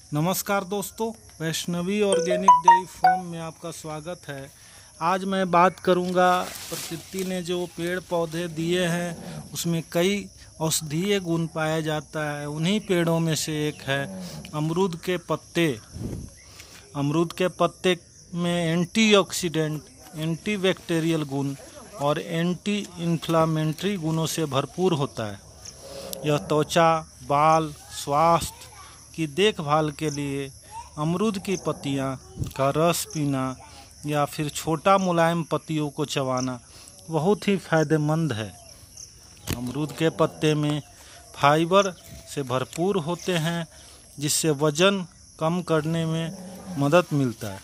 नमस्कार दोस्तों, Vaishnavi organic dairy farm में आपका स्वागत है। आज मैं बात करूंगा, प्रकृति ने जो पेड़ पौधे दिए हैं उसमें कई औषधीय गुण पाया जाता है। उन्हीं पेड़ों में से एक है अमरूद के पत्ते। अमरूद के पत्ते में एंटीऑक्सीडेंट, एंटीबैक्टीरियल गुण और एंटी इन्फ्लामेटरी गुणों से भरपूर होता है। यह त्वचा, बाल, स्वास्थ्य की देखभाल के लिए अमरूद की पत्तियां का रस पीना या फिर छोटा मुलायम पत्तियों को चबाना बहुत ही फायदेमंद है। अमरूद के पत्ते में फाइबर से भरपूर होते हैं, जिससे वजन कम करने में मदद मिलता है।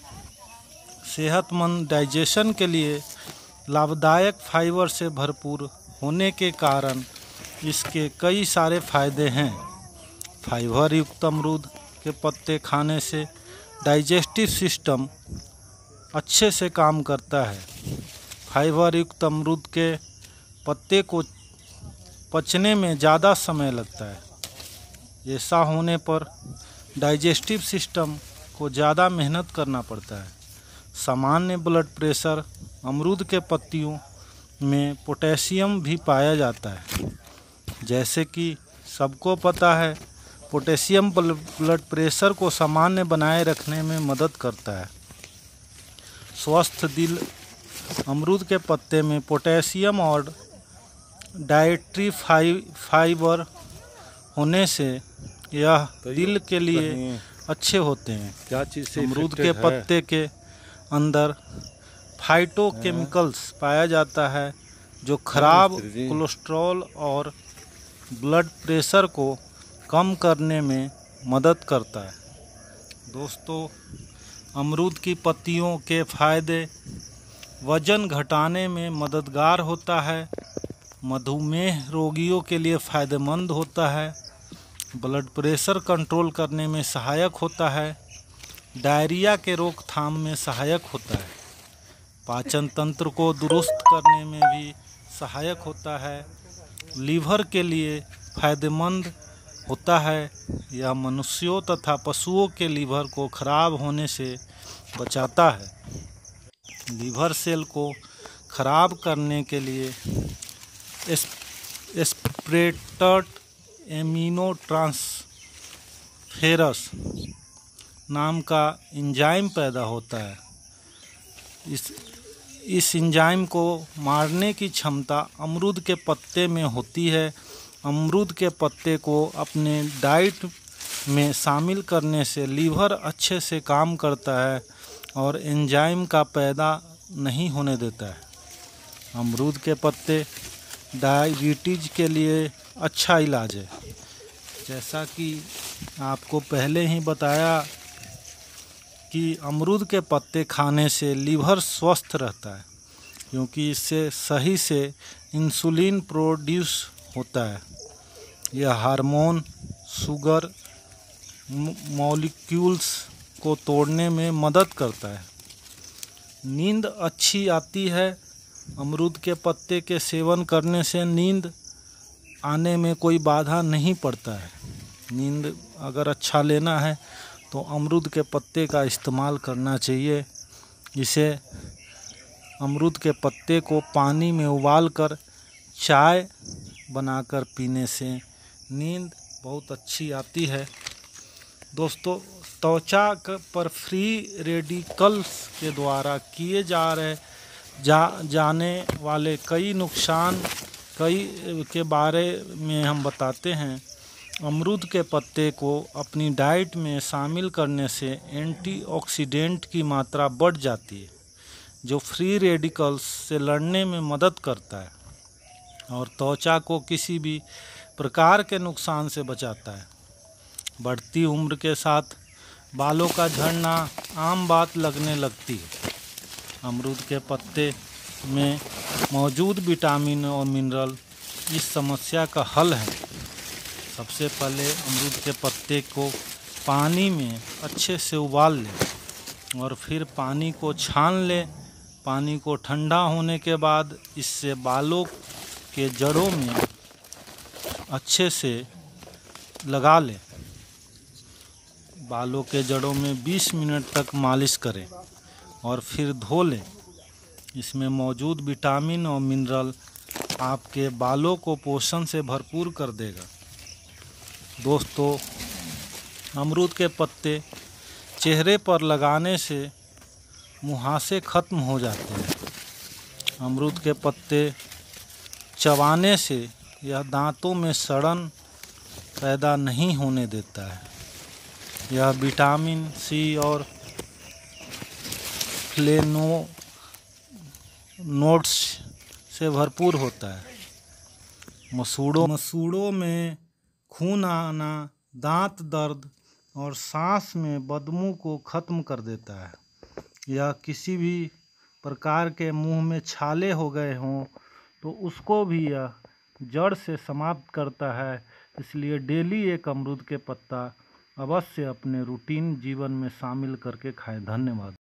सेहतमंद डाइजेशन के लिए लाभदायक फाइबर से भरपूर होने के कारण इसके कई सारे फायदे हैं। फाइबर युक्त अमरूद के पत्ते खाने से डाइजेस्टिव सिस्टम अच्छे से काम करता है। फाइबर युक्त अमरूद के पत्ते को पचने में ज़्यादा समय लगता है। ऐसा होने पर डाइजेस्टिव सिस्टम को ज़्यादा मेहनत करना पड़ता है। सामान्य ब्लड प्रेशर, अमरूद के पत्तियों में पोटेशियम भी पाया जाता है। जैसे कि सबको पता है, पोटेशियम ब्लड प्रेशर को सामान्य बनाए रखने में मदद करता है। स्वस्थ दिल, अमरूद के पत्ते में पोटेशियम और डाइटरी फाइबर होने से यह दिल के लिए अच्छे होते हैं। क्या चीज़ से अमरूद के पत्ते के अंदर फाइटोकेमिकल्स पाया जाता है, जो खराब कोलेस्ट्रॉल और ब्लड प्रेशर को कम करने में मदद करता है। दोस्तों, अमरूद की पत्तियों के फायदे: वजन घटाने में मददगार होता है, मधुमेह रोगियों के लिए फ़ायदेमंद होता है, ब्लड प्रेशर कंट्रोल करने में सहायक होता है, डायरिया के रोकथाम में सहायक होता है, पाचन तंत्र को दुरुस्त करने में भी सहायक होता है, लीवर के लिए फ़ायदेमंद होता है। यह मनुष्यों तथा पशुओं के लीवर को खराब होने से बचाता है। लीवर सेल को खराब करने के लिए एस्परेटेड एमिनो ट्रांसफेरस नाम का एंजाइम पैदा होता है। इस एंजाइम को मारने की क्षमता अमरूद के पत्ते में होती है। अमरूद के पत्ते को अपने डाइट में शामिल करने से लीवर अच्छे से काम करता है और एंजाइम का पैदा नहीं होने देता है। अमरूद के पत्ते डायबिटीज के लिए अच्छा इलाज है। जैसा कि आपको पहले ही बताया कि अमरूद के पत्ते खाने से लीवर स्वस्थ रहता है, क्योंकि इससे सही से इंसुलिन प्रोड्यूस होता है। यह हार्मोन, शुगर मॉलिक्यूल्स को तोड़ने में मदद करता है। नींद अच्छी आती है। अमरूद के पत्ते के सेवन करने से नींद आने में कोई बाधा नहीं पड़ता है। नींद अगर अच्छा लेना है तो अमरूद के पत्ते का इस्तेमाल करना चाहिए। इसे अमरूद के पत्ते को पानी में उबालकर चाय बनाकर पीने से नींद बहुत अच्छी आती है। दोस्तों, त्वचा पर फ्री रेडिकल्स के द्वारा किए जाने वाले कई नुकसान के बारे में हम बताते हैं। अमरूद के पत्ते को अपनी डाइट में शामिल करने से एंटीऑक्सीडेंट की मात्रा बढ़ जाती है, जो फ्री रेडिकल्स से लड़ने में मदद करता है और त्वचा को किसी भी प्रकार के नुकसान से बचाता है। बढ़ती उम्र के साथ बालों का झड़ना आम बात लगने लगती है। अमरूद के पत्ते में मौजूद विटामिन और मिनरल इस समस्या का हल है। सबसे पहले अमरूद के पत्ते को पानी में अच्छे से उबाल लें और फिर पानी को छान लें। पानी को ठंडा होने के बाद इससे बालों के जड़ों में अच्छे से लगा लें। बालों के जड़ों में 20 मिनट तक मालिश करें और फिर धो लें। इसमें मौजूद विटामिन और मिनरल आपके बालों को पोषण से भरपूर कर देगा। दोस्तों, अमरूद के पत्ते चेहरे पर लगाने से मुहासे खत्म हो जाते हैं। अमरूद के पत्ते चबाने से यह दांतों में सड़न पैदा नहीं होने देता है। यह विटामिन सी और फ्लेवोनोइड्स से भरपूर होता है। मसूड़ों में खून आना, दांत दर्द और सांस में बदबू को खत्म कर देता है। यह किसी भी प्रकार के मुंह में छाले हो गए हों तो उसको भी यह जड़ से समाप्त करता है। इसलिए डेली एक अमरूद के पत्ता अवश्य अपने रूटीन जीवन में शामिल करके खाएं। धन्यवाद।